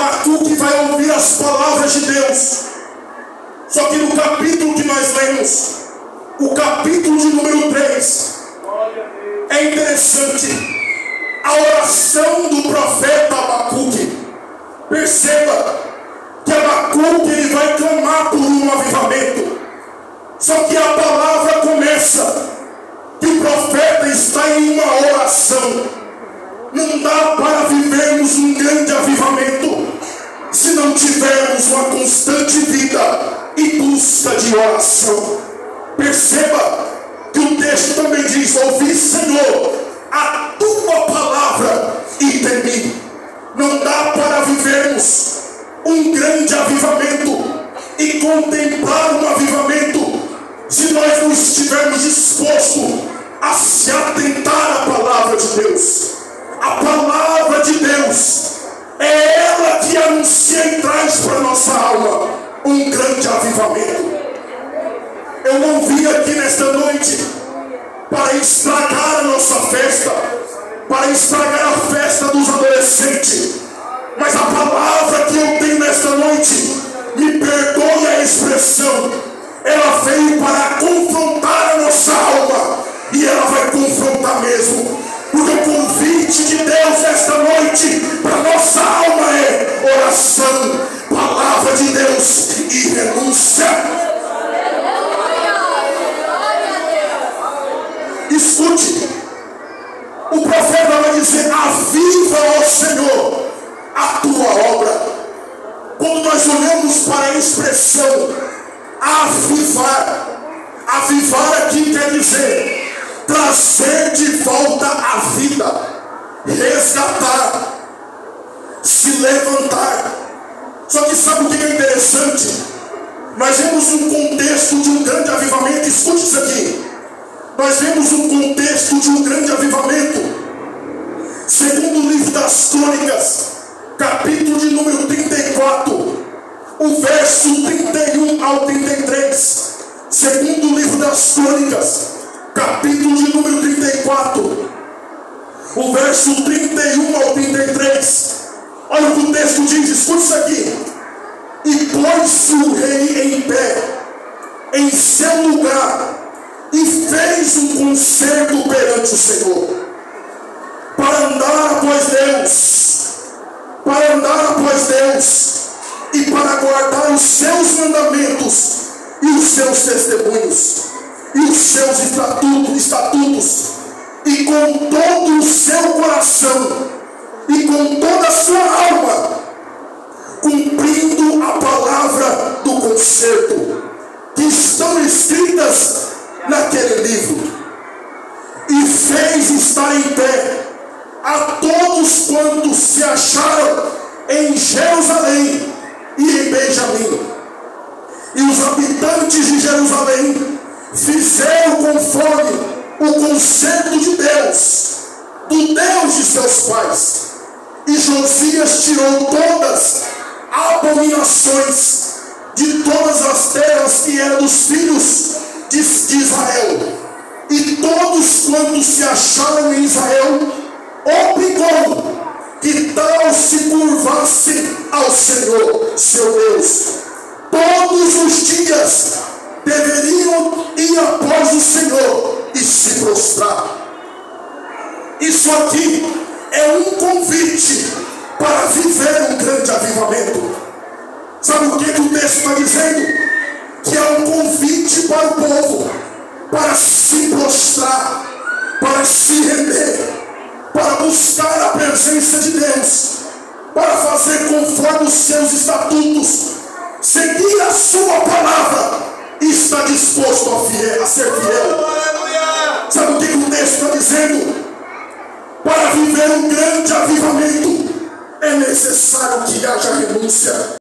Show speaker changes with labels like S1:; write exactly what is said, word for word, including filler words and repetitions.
S1: Abacuque vai ouvir as palavras de Deus. Só que no capítulo que nós lemos, o capítulo de número três, é interessante. A oração do profeta Abacuque. Perceba que Abacuque ele vai clamar por um avivamento. Só que a palavra começa que o profeta está em uma oração. Não dá para vivermos um grande avivamento se não tivermos uma constante vida e busca de oração. Perceba que o texto também diz: ouvi, Senhor, a tua palavra e temi. Não dá para vivermos um grande avivamento e contemplar um avivamento se nós não estivermos dispostos a se atentar à palavra de Deus. A palavra de Deus é ela que anuncia e traz para a nossa alma um grande avivamento. Eu não vim aqui nesta noite para estragar a nossa festa, para estragar a festa dos adolescentes, mas a palavra que eu tenho nesta noite, me perdoe a expressão, ela veio para confrontar a nossa alma, e ela vai confrontar mesmo, porque o convite de Deus nesta noite para a nossa alma é oração, palavra de Deus e renúncia. Escute, o profeta vai dizer: aviva, ó Senhor, a tua obra. Quando nós olhamos para a expressão avivar, avivar aqui quer dizer trazer de volta a vida, resgatar, se levantar. Só que sabe o que é interessante? Nós vemos um contexto de um grande avivamento. Escute isso aqui. Nós vemos um contexto de um grande avivamento. Segundo o livro das Crônicas, capítulo de número trinta e quatro, o verso trinta e um ao trinta e três. Segundo o livro das Crônicas, capítulo de número trinta e quatro, o verso trinta e um ao trinta e três. Olha o que o texto diz, escute isso aqui. E pôs-se o rei em pé, em seu lugar, e fez um concerto perante o Senhor, para andar após Deus, para andar após Deus, e para guardar os seus mandamentos, e os seus testemunhos, e os seus estatutos, estatutos, e com todo o seu coração, e com toda a sua alma, cumprindo a palavra do concerto, que estão escritas naquele livro. E fez estar em pé a todos quantos se acharam em Jerusalém e em Benjamim. E os habitantes de Jerusalém fizeram conforme o concerto de Deus, do Deus de seus pais. E Josias tirou todas as abominações de todas as terras que eram dos filhos de, de Israel. E todos quantos se acharam em Israel, obrigou que tal se curvassem ao Senhor, seu Deus. Todos os dias deveriam ir após o Senhor e se prostrar. Isso aqui é um convite para viver um grande avivamento. Sabe o que, que o texto está dizendo? Que é um convite para o povo para se prostrar, para se render, para buscar a presença de Deus, para fazer conforme os seus estatutos, seguir a sua palavra e estar disposto a, fiel, a ser fiel. Sabe o que o texto está dizendo? Para viver um grande avivamento é necessário que haja renúncia.